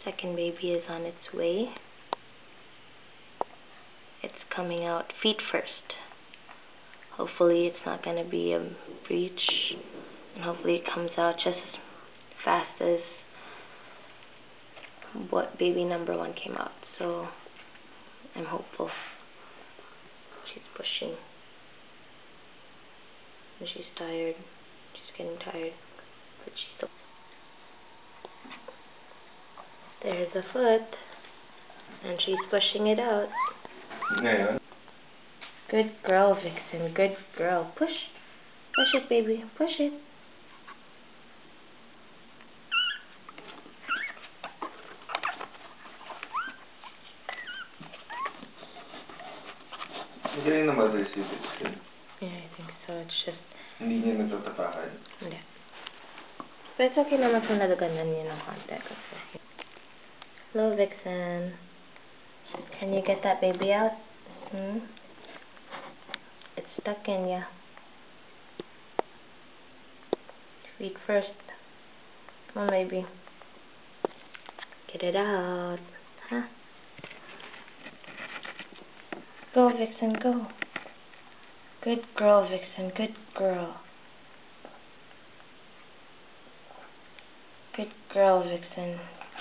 Second baby is on its way. It's coming out feet first. Hopefully it's not going to be a breech, and hopefully it comes out just as fast as what baby number 1 came out. So I'm hopeful. She's pushing. And she's tired. She's getting tired. But she's still. There's the foot. And she's pushing it out. Ngayon. Good girl, Vixen. Good girl. Push. Push it, baby. Push it. Magaling na mother si Vixen. Yeah, I think so. It's just... Hindi niya natatapakan. Hindi. But it's okay naman kung nalaganan niya ng konti. Kasi... Hello, Vixen. Can you get that baby out? It's stuck in ya. Feet first. Come on, baby. Get it out. Huh? Go, Vixen, go. Good girl, Vixen. Good girl. Good girl, Vixen.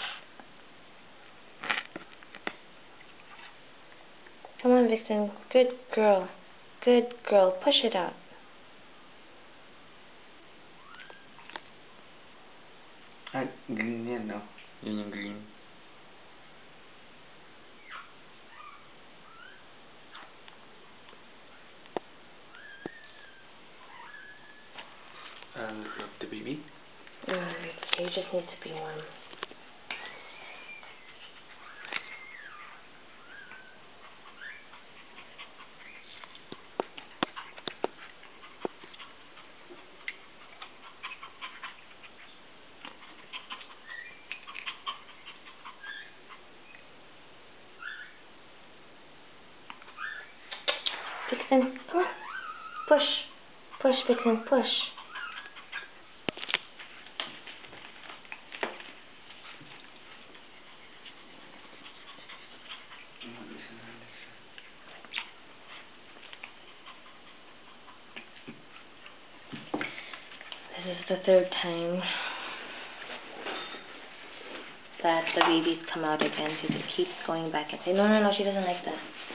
Come on, Vixen. Good girl. Good girl. Push it out. Ah, green yan, no? Yun yung green. Rub the baby? You just need to be warm. Vixen, come on. Push. Push, Vixen, push. This is the 3rd time that the babies come out again. She just keeps going back and saying, no, she doesn't like that.